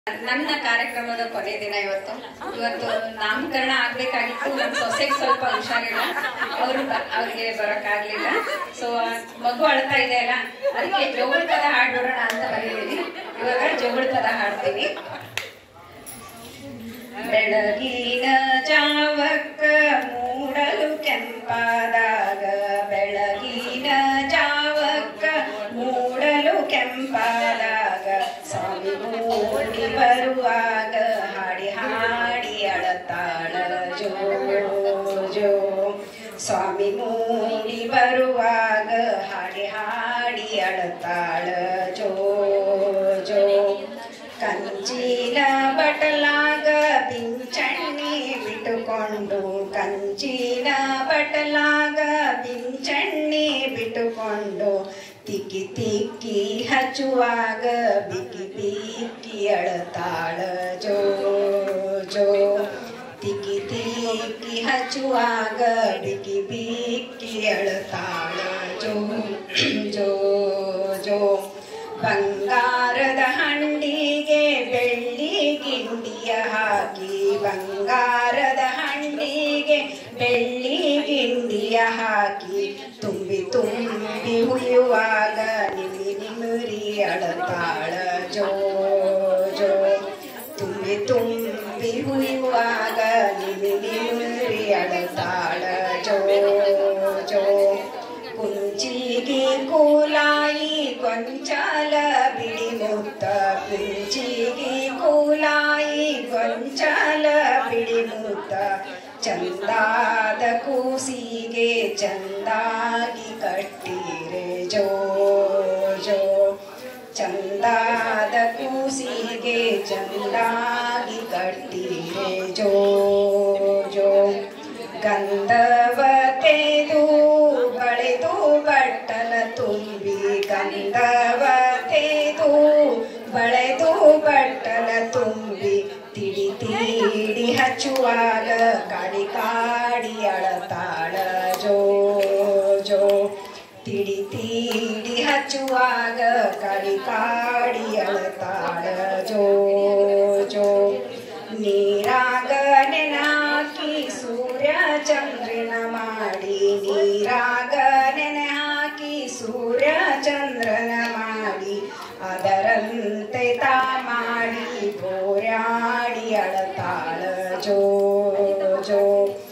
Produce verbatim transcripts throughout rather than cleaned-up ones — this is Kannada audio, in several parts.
ನನ್ನ ಕಾರ್ಯಕ್ರಮದ ಕೊನೆ ದಿನ ಇವತ್ತು ಇವತ್ತು ನಾಮಕರಣ ಆಗ್ಬೇಕಾಗಿತ್ತು. ನಮ್ಮ ಸೊಸೆಗೆ ಸ್ವಲ್ಪ ಹುಷಾರಿಲ್ಲ, ಅವರು ಅವ್ರಿಗೆ ಬರೋಕ್ಕಾಗ್ಲಿಲ್ಲ. ಸೊ ಮಗು ಅಳ್ತಾ ಇದೆ ಅಲ್ಲ, ಅದಕ್ಕೆ ಜೋಗುಳ ಪದ ಹಾಡ್ಬಿಡೋಣ ಅಂತ ಬಂದಿದ್ದೀನಿ. ಇವಾಗ ಜೋಗುಳ ಪದ ಹಾಡ್ತೀನಿ. ಬೆಳಗಿನ ಜಾವಕ್ಕ ಮೂಡಲು ಕೆಂಪಾದಾಗ, ಬೆಳಗಿನ ಜಾವಕ್ಕ ಮೂಡಲು ಕೆಂಪಾದಾಗ, ಸ್ವಾಮಿ ಮೂಡಿ ಬರುವಾಗ ಹಾಡಿ ಹಾಡಿ ಅಳತಾಳ ಜೋ ಜೋ. ಸ್ವಾಮಿ ಮೂಡಿ ಬರುವಾಗ ಹಾಡಿ ಹಾಡಿ ಅಳತಾಳ ಜೋ ಜೋ. ಕಂಚಿನ ಬಟಲಾಗ ಪಿಂಚಣ್ಣಿ ಬಿಟ್ಟುಕೊಂಡು, ಕಂಚಿನ ಬಟಲಾಗ ಪಿಂಚಣ್ಣಿ ಬಿಟ್ಟುಕೊಂಡು, ತಿಕ್ಕಿ ತಿಕ್ಕಿ ಹಚ್ಚುವಾಗ ಬಿಕ್ಕಿ ಬಿಕ್ಕಿ ಅಳತಾಳ ಜೋ ಜೋ. ತಿಕ್ಕಿ ತಿಕ್ಕಿ ಹಚ್ಚುವಾಗ ಬಿಕ್ಕಿ ಬಿಕ್ಕಿ ಅಳತಾಳ ಜೋ ಜೋ ಜೋ. ಬಂಗಾರದ ಹಂಡಿಗೆ ಬೆಳ್ಳಿ ಗಿಂಡಿಯ ಹಾಕಿ, ಬಂಗಾರದ ಹಂಡಿಗೆ ಬೆಳ್ಳಿ ಗಿಂಡಿಯ ಹಾಕಿ, ತುಂಬಿ ತುಂಬಿ ಹುಯ್ಯುವಾಗ ನಿಮ್ಮಿ ನಿಮ್ಮರಿ ಅಳತಾಳ ಜೋ ಜೋ. ತುಂಬಿ ತುಂಬಿ ಹುಯ್ಯುವಾಗ ನಿಮ್ಮಿ ನಿಮ್ಮರಿ ಅಳತಾಳ ಜೋ ಜೋ. ಕುಂಚಿಗೆ ಕೂಲಾಯಿ ಗೊಂಚಲ ಬಿಡಿ ಮುತ್ತ, ಕುಂಚಿಗೆ ಕೂಲಾಯಿ ಗೊಂಚಲ ಬಿಡಿ ಮುತ್ತ, ಚಂದಾದ ಕೂಸಿಗೆ ಚಂದಾಗಿ ಕಟ್ಟಿರೆ ಜೋ ಜೋ. ಚಂದಾದ ಕೂಸಿಗೆ ಚಂದಾಗಿ ಕಟ್ಟಿರೆ ಜೋ ಜೋ. ಗಂಧವ ತೆದು ಬಳೆದು ಬಟ್ಟಲ ತುಂಬಿ, ಗಂಧವ ತೆದು ಬಳೆದು ಬಟ್ಟಲ ತುಂಬಿ, ತಿಡಿ ತಿಡಿ ಹಚ್ಚುವಾಗ ಕಾಡಿ ಕಾಡಿ ಅಳತಾಳ ಜೋ ಜೋ. ತಿಡಿ ತಿಡಿ ಹಚ್ಚುವಾಗ ಕಾಡಿ ಕಾಡಿ ಅಳತಾಳ ಜೋ ಜೋ. ನೀರಾಗ ನೆನಾಕಿ ಸೂರ್ಯ ಚಂದ್ರನ ಮಾಡಿ, ನೀರಾಗ ನೆನೆ ಹಾಕಿ ಸೂರ್ಯ ಚಂದ್ರನ ಮಾಡಿ, ಅದರಂತೆ ತಾ ಮಾಡಿ ಬೋರ್ಯಾಡಿ ಅಳತಾಳ ಜೋ ಜೋ.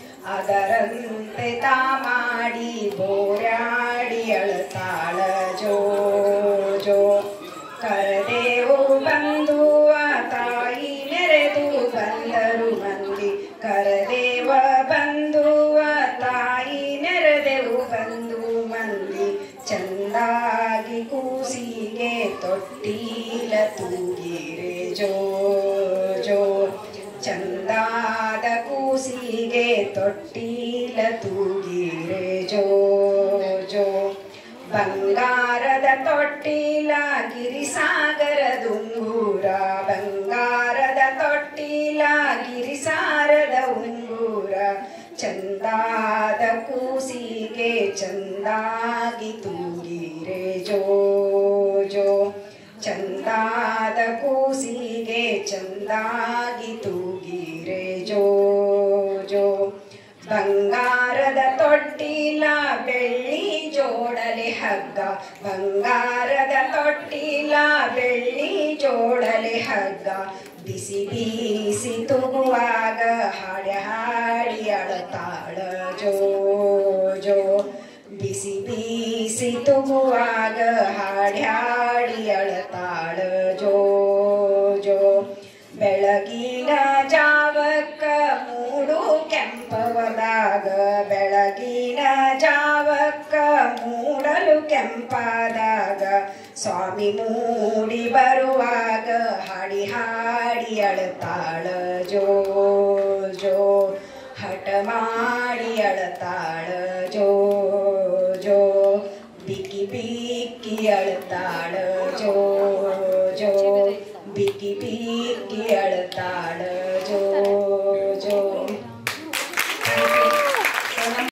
ಅದರಂತೆ ತಾ ಮಾಡಿ ಬೋರ್ಯಾಡಿ ಅಳತಾಳ ಜೋ ಜೋ. ಕರದೇವು ಬಂದುವ ತಾಯಿ ನೆರೆದು ಬಂದರು ಮಂದಿ, ಕರದೇವ ಬಂದುವ ತಾಯಿ ನೆರೆದೆವು ಬಂದು ಮಂದಿ, ಚಂದಾಗಿ ಕೂಸಿಗೆ ತೊಟ್ಟಿಲ ತೂಗಿರೆ ಜೋ ಜೋ. ಚಂದಾದ ಕೂಸಿಗೆ ತೊಟ್ಟಿಲ ತೂಗಿರೆ ಜೋ ಜೋ. ಬಂಗಾರದ ತೊಟ್ಟಿಲ ಗಿರಿಸಾಗರದ ಉಂಗೂರ, ಬಂಗಾರದ ತೊಟ್ಟಿಲ ಗಿರಿಸಾರದ ಉಂಗೂರ, ಚಂದಾದ ಕೂಸಿಗೆ ಚಂದಾಗಿ ತೂಗಿರೆ ಜೋ ಜೋ. ಚಂದಾದ ಕೂಸಿಗೆ ಚಂದಾಗಿ ತೂಗಿರೆ ಜೋ ಜೋ. ಬಂಗಾರದ ತೊಟ್ಟಿಲ ಬೆಳ್ಳಿ ಜೋಡಲೆ ಹಗ್ಗ, ಬಂಗಾರದ ತೊಟ್ಟಿಲ ಬೆಳ್ಳಿ ಜೋಡಲೆ ಹಗ್ಗ, ಬಿಸಿ ಬೀಸಿ ತೂಗುವಾಗ ಹಾಡಿ ಹಾಡಿ ಅಳತಾಳ ಜೋ ಜೋ. ಬಿಸಿ ಬೀಸಿ ತೂಗುವಾಗ ಹಾಡಿ ಹಾಡಿ ಅಳತಾಳ ಜೋ ಜೋ. ಬೆಳಗಿನ ಜಾವಕ್ಕ ಮೂಡು ಕೆಂಪವದಾಗ, ಬೆಳಗಿನ ಜಾವಕ್ಕ ಮೂಡಲು ಕೆಂಪಾದಾಗ, ಸ್ವಾಮಿ ಮೂಡಿ ಬರುವಾಗ ಹಾಡಿ ಹಾಡಿ ಅಳತಾಳ ಜೋ ಜೋ. ಹಠ ಮಾಡಿ ಅಳತಾಳ